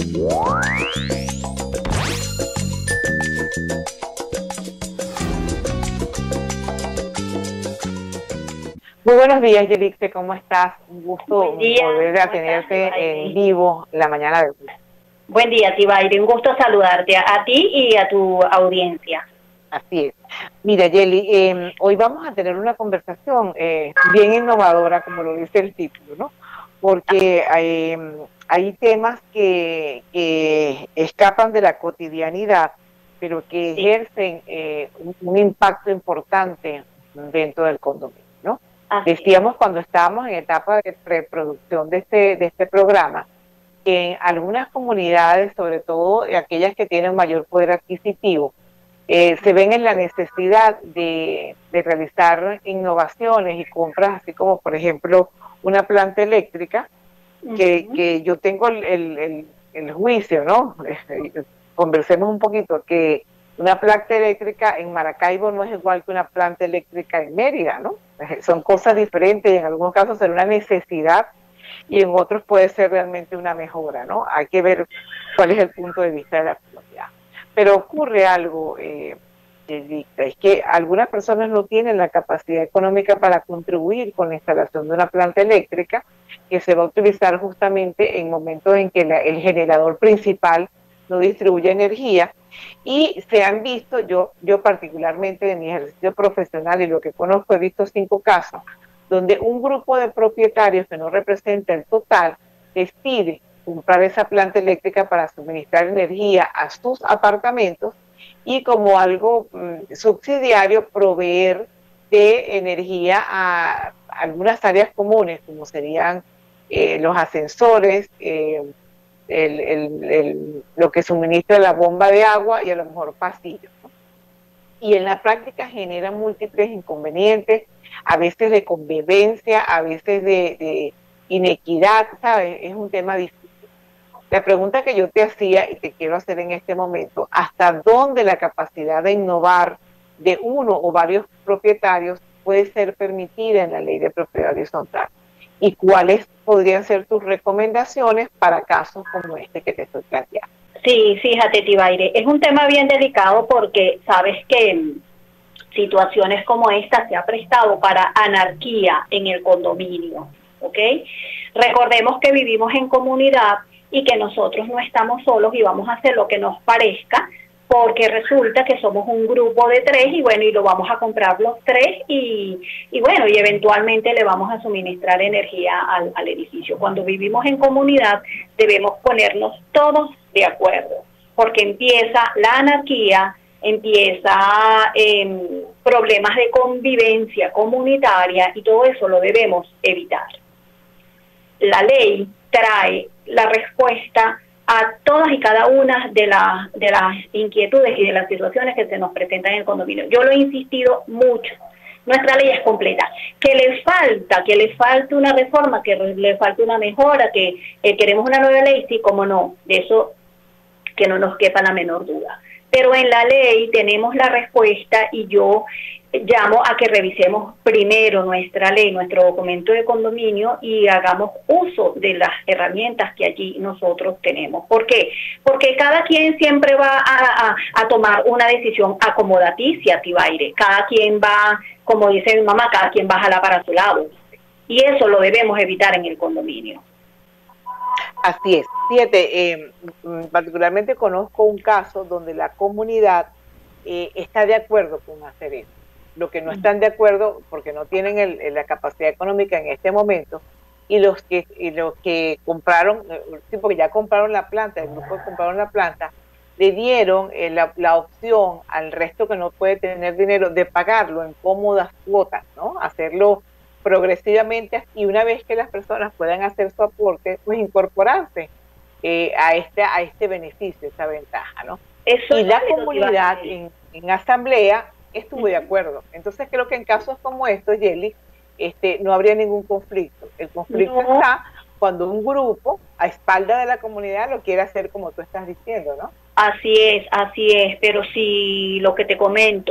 Muy buenos días, Yelixe, ¿cómo estás? Un gusto volver a tenerte en vivo la mañana de hoy. Buen día, Tibaire, un gusto saludarte a ti y a tu audiencia. Así es. Mira, Yeli, hoy vamos a tener una conversación bien innovadora, como lo dice el título, ¿no? Porque hay temas que escapan de la cotidianidad, pero que ejercen un impacto importante dentro del condominio, ¿no? Decíamos cuando estábamos en etapa de preproducción de este programa, que en algunas comunidades, sobre todo aquellas que tienen mayor poder adquisitivo, se ven en la necesidad de realizar innovaciones y compras, así como por ejemplo una planta eléctrica, que yo tengo el juicio, ¿no? Conversemos un poquito, que una planta eléctrica en Maracaibo no es igual que una planta eléctrica en Mérida, ¿no? Son cosas diferentes y en algunos casos será una necesidad y en otros puede ser realmente una mejora, ¿no? Hay que ver cuál es el punto de vista de la comunidad. Pero ocurre algo, es que algunas personas no tienen la capacidad económica para contribuir con la instalación de una planta eléctrica que se va a utilizar justamente en momentos en que el generador principal no distribuye energía, y se han visto, yo particularmente de mi ejercicio profesional y lo que conozco, he visto 5 casos donde un grupo de propietarios que no representa el total decide comprar esa planta eléctrica para suministrar energía a sus apartamentos y como algo subsidiario proveer de energía a algunas áreas comunes, como serían los ascensores, lo que suministra la bomba de agua y a lo mejor pasillos, ¿no? Y en la práctica genera múltiples inconvenientes, a veces de convivencia, a veces de inequidad, ¿sabes? Es un tema difícil. La pregunta que yo te hacía y te quiero hacer en este momento, ¿hasta dónde la capacidad de innovar de uno o varios propietarios puede ser permitida en la ley de propiedad horizontal? ¿Y cuáles podrían ser tus recomendaciones para casos como este que te estoy planteando? Sí, fíjate, Tibaire, es un tema bien delicado porque sabes que situaciones como esta se ha prestado para anarquía en el condominio, ¿ok? Recordemos que vivimos en comunidad y que nosotros no estamos solos y vamos a hacer lo que nos parezca, porque resulta que somos un grupo de 3 y bueno, y lo vamos a comprar los 3 y bueno, y eventualmente le vamos a suministrar energía al edificio. Cuando vivimos en comunidad debemos ponernos todos de acuerdo, porque empieza la anarquía, empieza problemas de convivencia comunitaria y todo eso lo debemos evitar. La ley trae la respuesta a todas y cada una de las inquietudes y de las situaciones que se nos presentan en el condominio. Yo lo he insistido mucho. Nuestra ley es completa. Que le falta una reforma, que le falta una mejora, que queremos una nueva ley, sí, como no, de eso que no nos quepa la menor duda. Pero en la ley tenemos la respuesta y yo llamo a que revisemos primero nuestra ley, nuestro documento de condominio y hagamos uso de las herramientas que allí nosotros tenemos. ¿Por qué? Porque cada quien siempre va a tomar una decisión acomodaticia, Tibaire. Cada quien va, como dice mi mamá, cada quien va a jalar para su lado. Y eso lo debemos evitar en el condominio. Así es. Fíjate, particularmente conozco un caso donde la comunidad está de acuerdo con hacer eso. Lo que no están de acuerdo, porque no tienen la capacidad económica en este momento, y los que compraron, sí, porque ya compraron la planta, el grupo que compraron la planta, le dieron la opción al resto que no puede tener dinero de pagarlo en cómodas cuotas, ¿no? Hacerlo progresivamente y una vez que las personas puedan hacer su aporte, pues incorporarse a este beneficio, esta ventaja, ¿no? Eso y la comunidad en asamblea estuvo de acuerdo. Entonces creo que en casos como estos, Yeli, no habría ningún conflicto. El conflicto está cuando un grupo a espalda de la comunidad lo quiere hacer como tú estás diciendo, ¿no? Así es, pero si lo que te comento,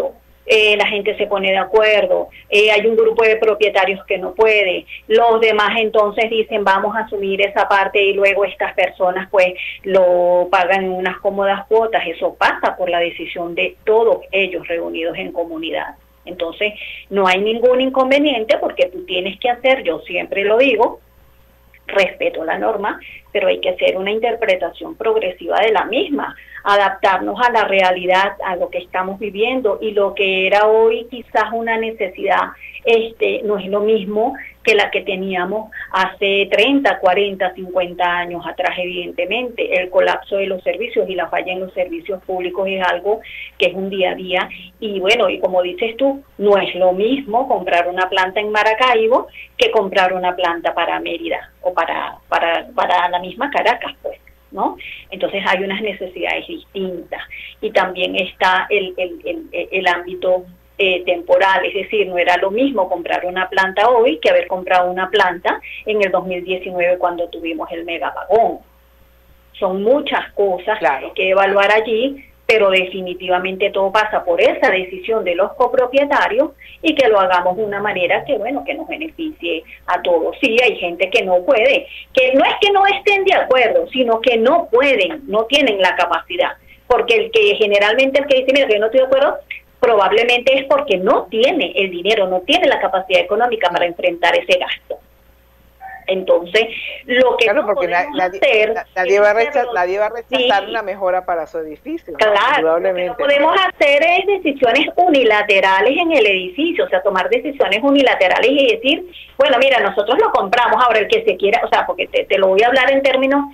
la gente se pone de acuerdo, hay un grupo de propietarios que no puede, los demás entonces dicen vamos a asumir esa parte y luego estas personas pues lo pagan en unas cómodas cuotas. Eso pasa por la decisión de todos ellos reunidos en comunidad. Entonces no hay ningún inconveniente porque tú tienes que hacer, yo siempre lo digo, respeto la norma, pero hay que hacer una interpretación progresiva de la misma, adaptarnos a la realidad, a lo que estamos viviendo, y lo que era hoy quizás una necesidad, no es lo mismo que la que teníamos hace 30, 40, 50 años atrás. Evidentemente, el colapso de los servicios y la falla en los servicios públicos es algo que es un día a día, y bueno, y como dices tú, no es lo mismo comprar una planta en Maracaibo que comprar una planta para Mérida o para la misma Caracas, pues, ¿no? Entonces hay unas necesidades distintas, y también está el ámbito temporal, es decir, no era lo mismo comprar una planta hoy que haber comprado una planta en el 2019 cuando tuvimos el mega apagón. Son muchas cosas que hay que evaluar allí, pero definitivamente todo pasa por esa decisión de los copropietarios, y que lo hagamos de una manera que, bueno, que nos beneficie a todos. Sí, hay gente que no puede, que no es que no estén de acuerdo, sino que no pueden, no tienen la capacidad, porque el que dice, mira, que yo no estoy de acuerdo, probablemente es porque no tiene el dinero, no tiene la capacidad económica para enfrentar ese gasto. Entonces, lo que no porque nadie va a rechazar una mejora para su edificio. Claro, lo que no podemos hacer es decisiones unilaterales en el edificio, o sea, tomar decisiones unilaterales y decir, bueno, mira, nosotros lo compramos, ahora el que se quiera, o sea, porque te lo voy a hablar en términos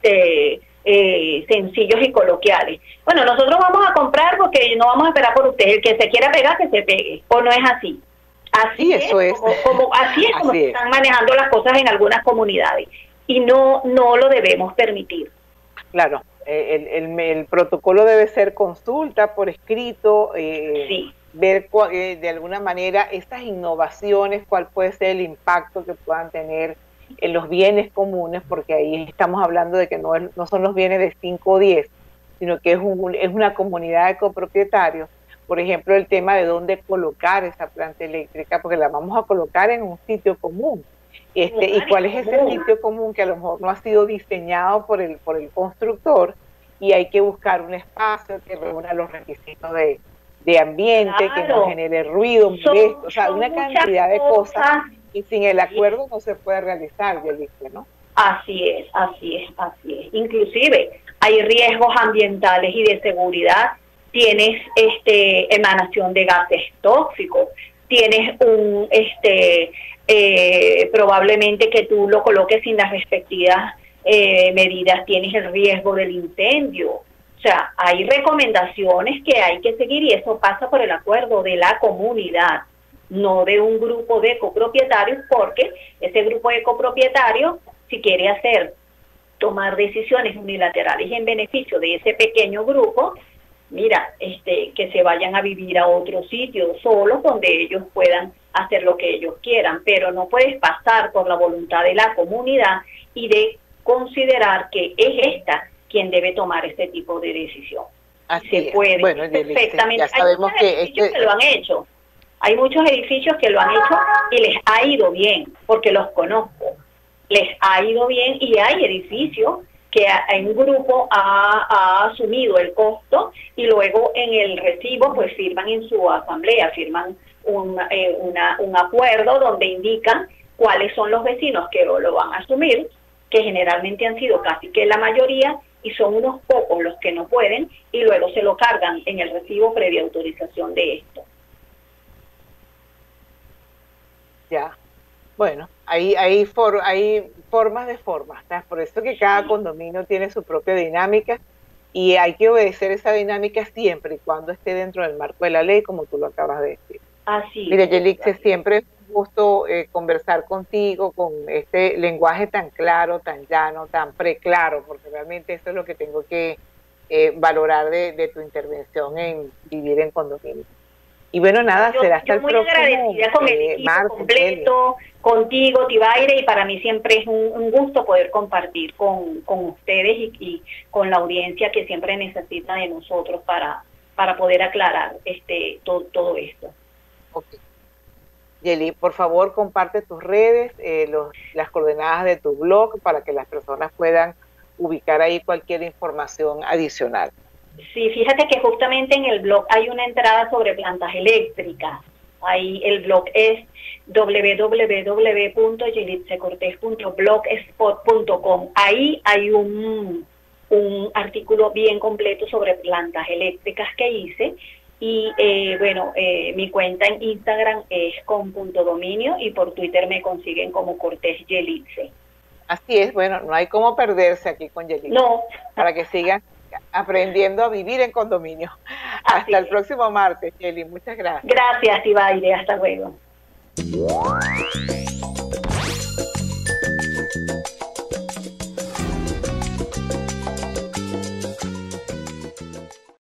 sencillos y coloquiales. Bueno, nosotros vamos a comprar porque no vamos a esperar por ustedes, el que se quiera pegar, que se pegue, o no es así. Así es como se están manejando las cosas en algunas comunidades, y no lo debemos permitir. Claro, el protocolo debe ser consulta por escrito, ver de alguna manera estas innovaciones, cuál puede ser el impacto que puedan tener en los bienes comunes, porque ahí estamos hablando de que no son los bienes de 5 o 10, sino que es una comunidad de copropietarios. Por ejemplo, el tema de dónde colocar esa planta eléctrica, porque la vamos a colocar en un sitio común. ¿Y cuál es ese sitio común que a lo mejor no ha sido diseñado por el constructor, y hay que buscar un espacio que reúna los requisitos de ambiente, que no genere ruido, molesto, o sea, una cantidad de cosas, y sin el acuerdo no se puede realizar, Yelice, ¿no? Así es. Inclusive hay riesgos ambientales y de seguridad. Tienes emanación de gases tóxicos, tienes probablemente que tú lo coloques sin las respectivas medidas, tienes el riesgo del incendio. O sea, hay recomendaciones que hay que seguir, y eso pasa por el acuerdo de la comunidad, no de un grupo de copropietarios, porque ese grupo de copropietarios, si quiere tomar decisiones unilaterales en beneficio de ese pequeño grupo, mira, que se vayan a vivir a otro sitio solos, donde ellos puedan hacer lo que ellos quieran, pero no puedes pasar por la voluntad de la comunidad y de considerar que es esta quien debe tomar este tipo de decisión. Así se puede, bueno, perfectamente. Ya sabemos que lo han hecho. Hay muchos edificios que lo han hecho y les ha ido bien, porque los conozco. Les ha ido bien, y hay edificios que un grupo ha asumido el costo, y luego en el recibo pues firman en su asamblea, firman un acuerdo donde indican cuáles son los vecinos que lo van a asumir, que generalmente han sido casi que la mayoría, y son unos pocos los que no pueden, y luego se lo cargan en el recibo previa autorización de esto. Ya. Bueno, hay formas de formas, ¿sabes? Por eso que cada condominio tiene su propia dinámica, y hay que obedecer esa dinámica siempre y cuando esté dentro del marco de la ley, como tú lo acabas de decir. Así. Mira, Yelice, siempre es un gusto conversar contigo con este lenguaje tan claro, tan llano, tan preclaro, porque realmente eso es lo que tengo que valorar de tu intervención en vivir en condominio. Y bueno, nada, será hasta el próximo. Yo muy agradecida con el equipo completo, contigo, Tibaire, y para mí siempre es un gusto poder compartir con ustedes y con la audiencia que siempre necesita de nosotros para para poder aclarar todo esto. Okay. Yeli, por favor, comparte tus redes, las coordenadas de tu blog para que las personas puedan ubicar ahí cualquier información adicional. Sí, fíjate que justamente en el blog hay una entrada sobre plantas eléctricas. Ahí el blog es www.yelitzecortez.blogspot.com. Ahí hay un artículo bien completo sobre plantas eléctricas que hice. Y mi cuenta en Instagram es con.dominio y por Twitter me consiguen como Cortés Yelitze. Así es, bueno, no hay cómo perderse aquí con Yelitze. No. Para que sigan aprendiendo a vivir en condominio. Hasta el próximo martes, Yeli. Muchas gracias. Gracias, Tibaire. Hasta luego.